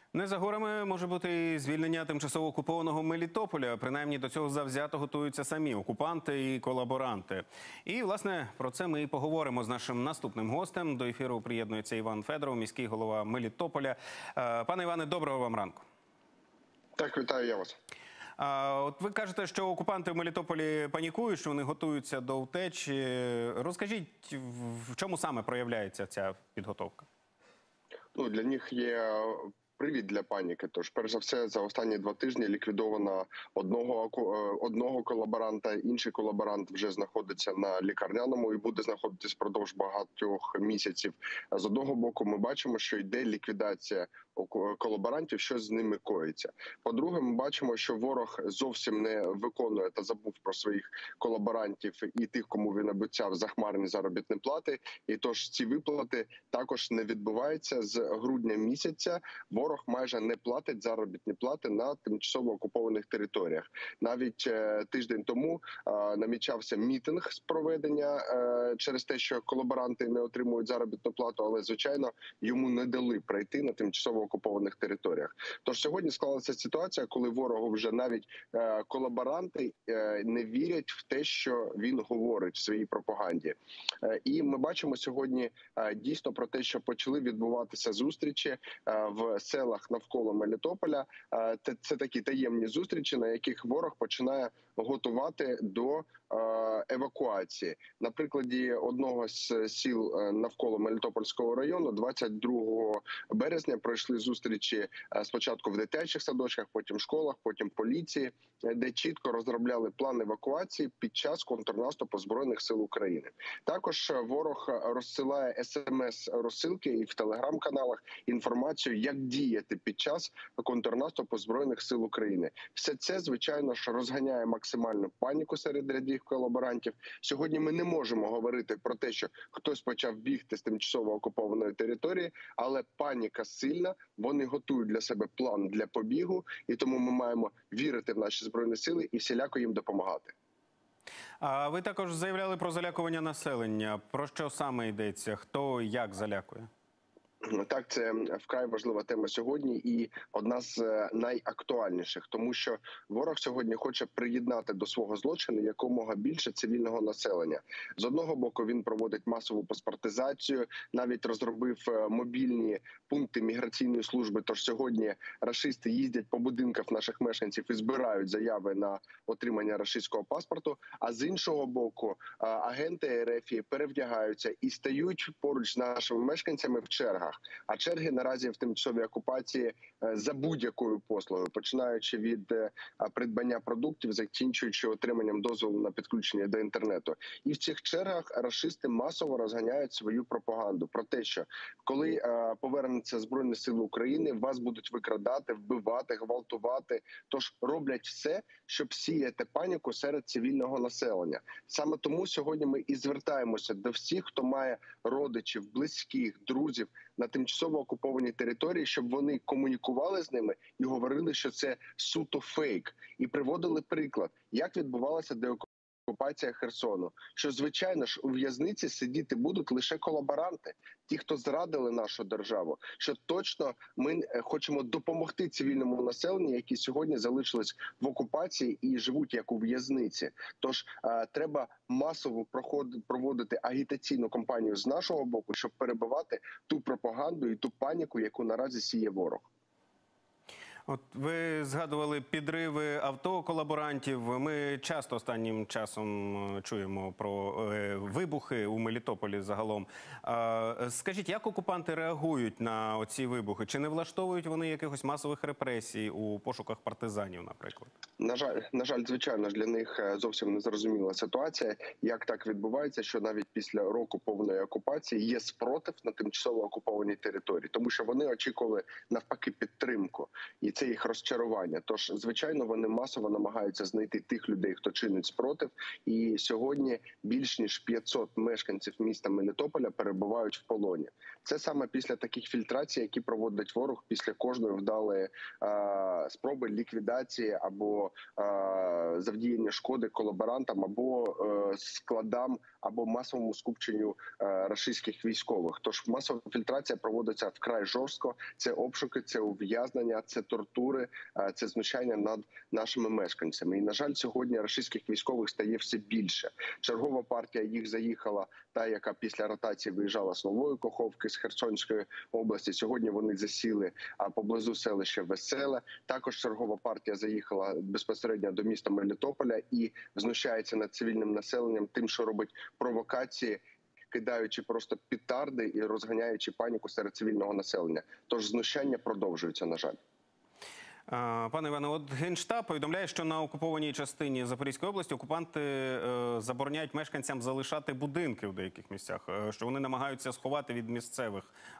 Не за горами може бути і звільнення тимчасово окупованого Мелітополя. Принаймні до цього завзято готуються самі окупанти і колаборанти. І, власне, про це ми і поговоримо з нашим наступним гостем. До ефіру приєднується Іван Федоров, міський голова Мелітополя. Пане Іване, доброго вам ранку. Так, вітаю я вас. От ви кажете, що окупанти в Мелітополі панікують, що вони готуються до втечі. Розкажіть, в чому саме проявляється ця підготовка? Для них є привід для паніки. Тож, перш за все, за останні 2 тижні ліквідовано одного колаборанта. Інший колаборант вже знаходиться на лікарняному і буде знаходитись впродовж багатьох місяців. З одного боку, ми бачимо, що йде ліквідація колаборантів, що з ними коїться. По-друге, ми бачимо, що ворог зовсім не виконує та забув про своїх колаборантів і тих, кому він обіцяв захмарні заробітні плати. І тож ці виплати також не відбуваються. З грудня місяця ворог майже не платить заробітні плати на тимчасово окупованих територіях. Навіть тиждень тому намічався мітинг з проведення через те, що колаборанти не отримують заробітну плату, але, звичайно, йому не дали пройти на тимчасово окупованих територіях. Тож сьогодні склалася ситуація, коли ворогу вже навіть колаборанти не вірять в те, що він говорить в своїй пропаганді. І ми бачимо сьогодні дійсно про те, що почали відбуватися зустрічі в селах навколо Мелітополя. Це такі таємні зустрічі, на яких ворог починає готувати до евакуації. На прикладі одного з сіл навколо Мелітопольського району 22 березня пройшли зустрічі спочатку в дитячих садочках, потім в школах, потім поліції, де чітко розробляли план евакуації під час контрнаступу Збройних сил України. Також ворог розсилає смс-розсилки і в телеграм-каналах інформацію, як діяти під час контрнаступу Збройних сил України. Все це, звичайно ж, розганяє максимальну паніку серед рядів колаборантів. Сьогодні ми не можемо говорити про те, що хтось почав бігти з тимчасово окупованої території, але паніка сильна, вони готують для себе план для побігу, і тому ми маємо вірити в наші Збройні сили і всіляко їм допомагати. А ви також заявляли про залякування населення. Про що саме йдеться? Хто як залякує? Так, це вкрай важлива тема сьогодні і одна з найактуальніших, тому що ворог сьогодні хоче приєднати до свого злочину якомога більше цивільного населення. З одного боку він проводить масову паспортизацію, навіть розробив мобільні пункти міграційної служби, тож сьогодні рашисти їздять по будинках наших мешканців і збирають заяви на отримання рашистського паспорту, а з іншого боку агенти РФ перевдягаються і стають поруч з нашими мешканцями в чергах. А черги наразі в тимчасовій окупації за будь-якою послугою, починаючи від придбання продуктів, закінчуючи отриманням дозволу на підключення до інтернету. І в цих чергах рашисти масово розганяють свою пропаганду про те, що коли повернуться Збройні Сили України, вас будуть викрадати, вбивати, гвалтувати. Тож роблять все, щоб сіяти паніку серед цивільного населення. Саме тому сьогодні ми і звертаємося до всіх, хто має родичів, близьких, друзів на тимчасово окупованій території, щоб вони комунікували з ними і говорили, що це суто фейк. І приводили приклад, як відбувалася деокупація Херсону. Що, звичайно ж, у в'язниці сидіти будуть лише колаборанти, ті, хто зрадили нашу державу. Що точно ми хочемо допомогти цивільному населенню, які сьогодні залишились в окупації і живуть як у в'язниці. Тож треба масово проводити агітаційну кампанію з нашого боку, щоб перебивати ту пропаганду і ту паніку, яку наразі сіє ворог. От ви згадували підриви авто колаборантів. Ми часто останнім часом чуємо про вибухи у Мелітополі загалом. Скажіть, як окупанти реагують на оці вибухи? Чи не влаштовують вони якихось масових репресій у пошуках партизанів, наприклад? На жаль, звичайно ж, для них зовсім незрозуміла ситуація, як так відбувається, що навіть після року повної окупації є спротив на тимчасово окупованій території, тому що вони очікували навпаки підтримку. І це їх розчарування. Тож, звичайно, вони масово намагаються знайти тих людей, хто чинить спротив. І сьогодні більш ніж 500 мешканців міста Мелітополя перебувають в полоні. Це саме після таких фільтрацій, які проводить ворог після кожної вдалої спроби ліквідації або про завдіяння шкоди колаборантам або складам, або масовому скупченню рашистських військових. Тож масова фільтрація проводиться вкрай жорстко. Це обшуки, це ув'язнення, це тортури, це знущання над нашими мешканцями. І, на жаль, сьогодні рашистських військових стає все більше. Чергова партія їх заїхала, та, яка після ротації виїжджала з Нової Каховки, з Херсонської області. Сьогодні вони засіли поблизу селища Веселе. Також чергова партія заїхала безпосередньо до міста Мелітополя і знущається над цивільним населенням тим, що робить провокації, кидаючи просто петарди і розганяючи паніку серед цивільного населення. Тож знущання продовжуються, на жаль. Пане Іване, от Генштаб повідомляє, що на окупованій частині Запорізької області окупанти забороняють мешканцям залишати будинки в деяких місцях, що вони намагаються сховати від місцевих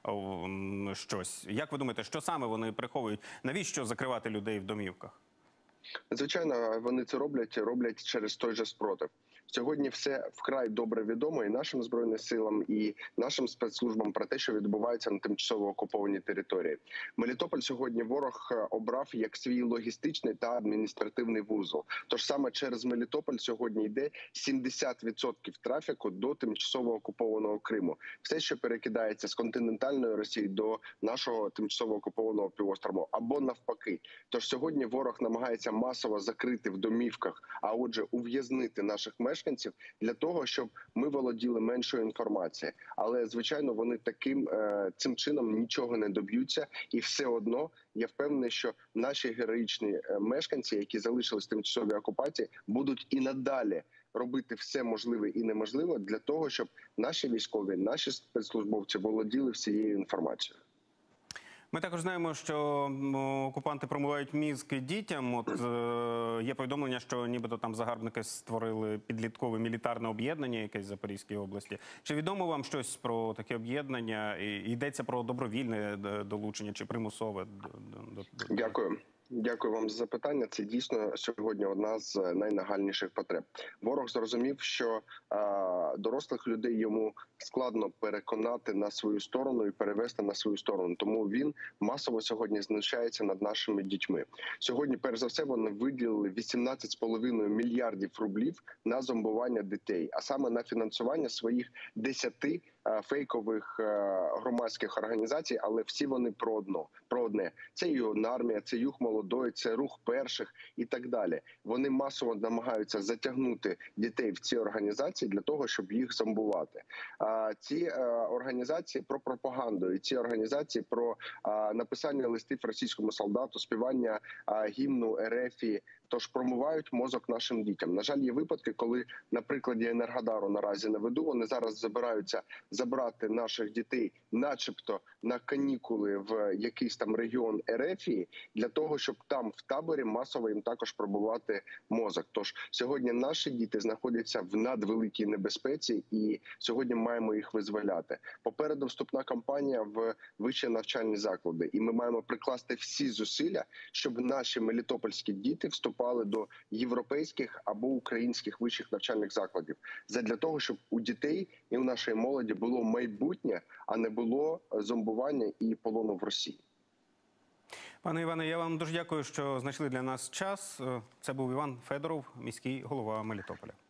щось. Як ви думаєте, що саме вони приховують? Навіщо закривати людей в домівках? Звичайно, вони це роблять через той же спротив. Сьогодні все вкрай добре відомо і нашим Збройним силам, і нашим спецслужбам про те, що відбувається на тимчасово окупованій території. Мелітополь сьогодні ворог обрав як свій логістичний та адміністративний вузол. Тож саме через Мелітополь сьогодні йде 70% трафіку до тимчасово окупованого Криму. Все, що перекидається з континентальної Росії до нашого тимчасово окупованого півострову, або навпаки. Тож сьогодні ворог намагається масово закрити в домівках, а отже ув'язнити наших мешканців для того, щоб ми володіли меншою інформацією. Але, звичайно, вони цим чином нічого не доб'ються. І все одно, я впевнений, що наші героїчні мешканці, які залишились в тимчасовій окупації, будуть і надалі робити все можливе і неможливе для того, щоб наші військові, наші спецслужбовці володіли всією інформацією. Ми також знаємо, що окупанти промивають мізки дітям. От є повідомлення, що нібито там загарбники створили підліткове мілітарне об'єднання якесь в Запорізькій області. Чи відомо вам щось про таке об'єднання? Йдеться про добровільне долучення чи примусове? Дякую. Дякую вам за запитання. Це дійсно сьогодні одна з найнагальніших потреб. Ворог зрозумів, що дорослих людей йому складно переконати на свою сторону і перевести на свою сторону. Тому він масово сьогодні знущається над нашими дітьми. Сьогодні, перш за все, вони виділили 18,5 мільярдів рублів на зомбування дітей, а саме на фінансування своїх 10 фейкових громадських організацій, але всі вони про одне. Це Юнармія, це Юг Молодой, це Рух Перших і так далі. Вони масово намагаються затягнути дітей в ці організації для того, щоб їх зомбувати. Ці організації про пропаганду, і ці організації про написання листів російському солдату, співання гімну РФ. Тож промивають мозок нашим дітям. На жаль, є випадки, коли, на прикладі Енергодару наразі наведу, вони зараз збираються забрати наших дітей начебто на канікули в якийсь там регіон Ерефії, для того, щоб там в таборі масово їм також пробувати мозок. Тож сьогодні наші діти знаходяться в надвеликій небезпеці і сьогодні маємо їх визволяти. Попереду вступна кампанія в вищі навчальні заклади. І ми маємо прикласти всі зусилля, щоб наші мелітопольські діти вступали до європейських або українських вищих навчальних закладів. Задля того, щоб у дітей і у нашої молоді було майбутнє, а не було зомбування і полону в Росії. Пане Іване, я вам дуже дякую, що знайшли для нас час. Це був Іван Федоров, міський голова Мелітополя.